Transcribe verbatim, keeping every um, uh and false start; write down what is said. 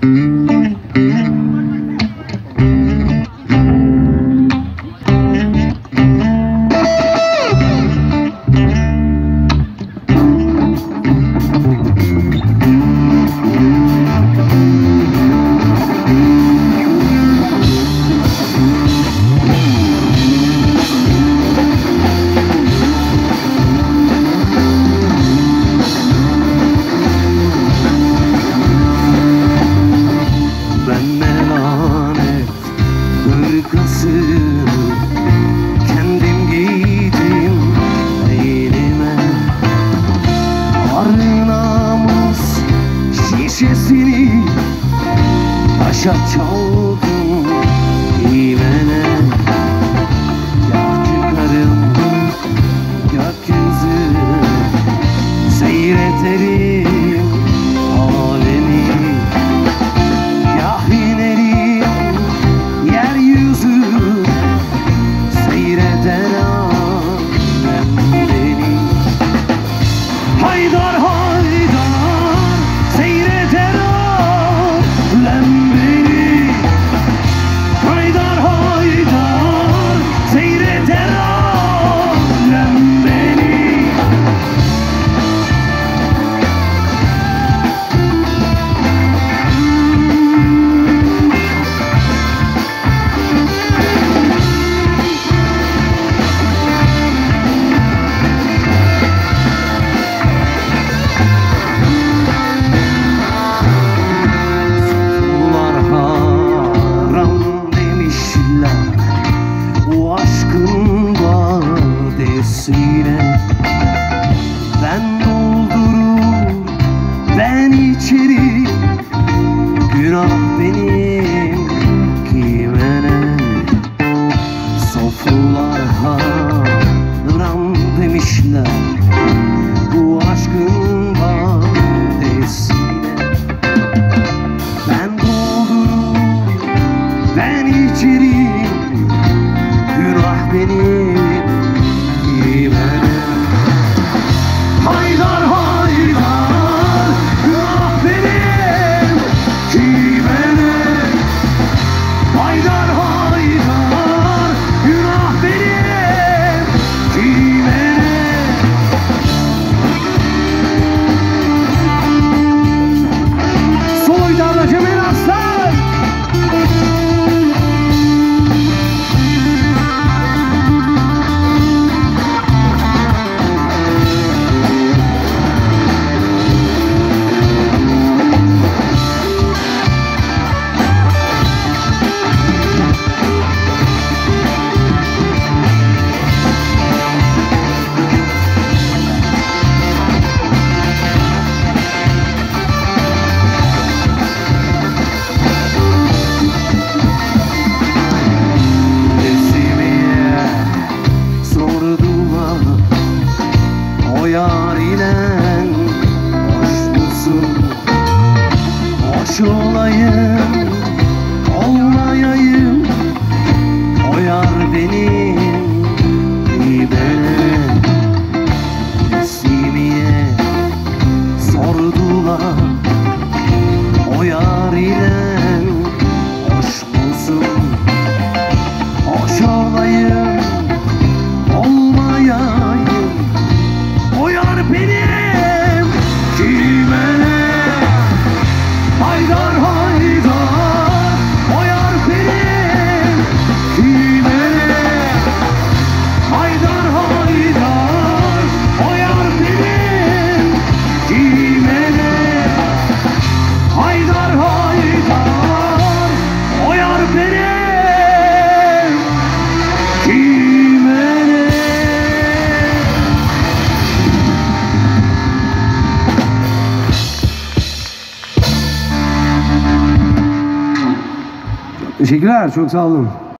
Kendim giydim eyleme, arı namus şişesini taşa çaldım imene. Gah çıkarım gökyüzü, seyrederim alemi. Gah inerim yeryüzü, seyreden alem beni. Haydar haydar seyreden alem beni. Haydar haydar seyreden alem beni. Bu aşkın badesine ben doldurur, ben içerim. Günah benim kime ne? Sofrular haram demişler bu aşkın badesine. Ben doldurur, ben içerim. Günah benim kime ne? Haydar haydar günah benim kime ne? Haydar haydar günah benim kime ne? Soydan Cemil Aslan. O yar ile hoş musun? Hoş olayım, olmayayım. O yar benim gibine. Nesimiye sordular. O yar ile hoş musun? Hoş olayım, olmayayım. O yar benim kime ne? Haydar haydar o yar benim kime ne? Haydar haydar o yar benim kime ne? Haydar haydar o yar benim kime ne? Teşekkürler, çok sağ olun.